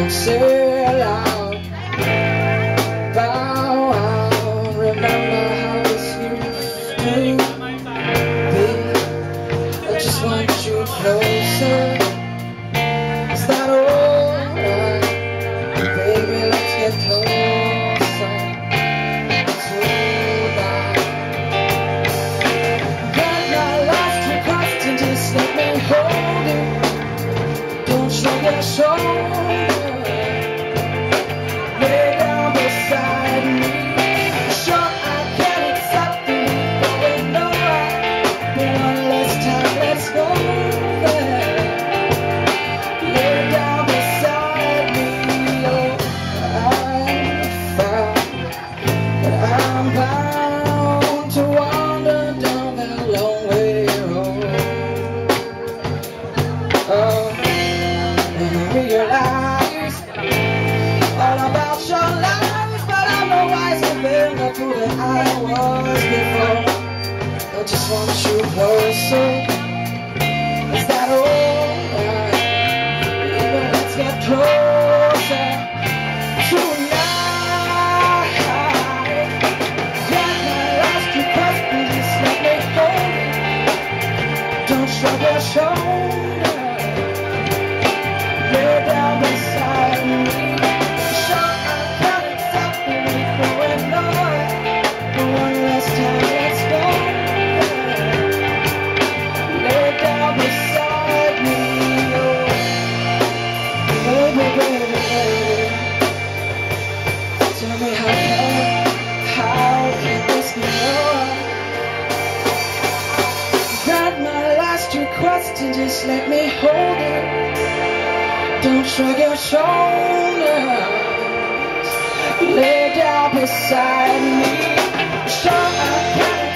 say aloud, bow out, remember how this used to be. I just want you closer. Is that alright? Baby, let's get closer tonight. Got my last request and just let me hold it. Don't shrug your shoulders. Lay down beside me. Sure, I can accept the going nowhere, but one last time, let's go there. Lay down beside me. Oh, I found that I'm bound to wander down that long way road. Oh, and I realize all about your life, but I'm no wiser than the fool that I was before. I just want you closer. Is that alright? Baby, let's get closer tonight. Got my last request, please let me hold it. Don't shrug your shoulders. Lay down beside me. Sure, I can accept the going nowhere, but one last time, let's go there. Lay down beside me. Oh, baby, baby, baby. Tell me how can this be over? Got my last request and just let me hold it. Don't shrug your shoulders. Lay down beside me. Sure, I can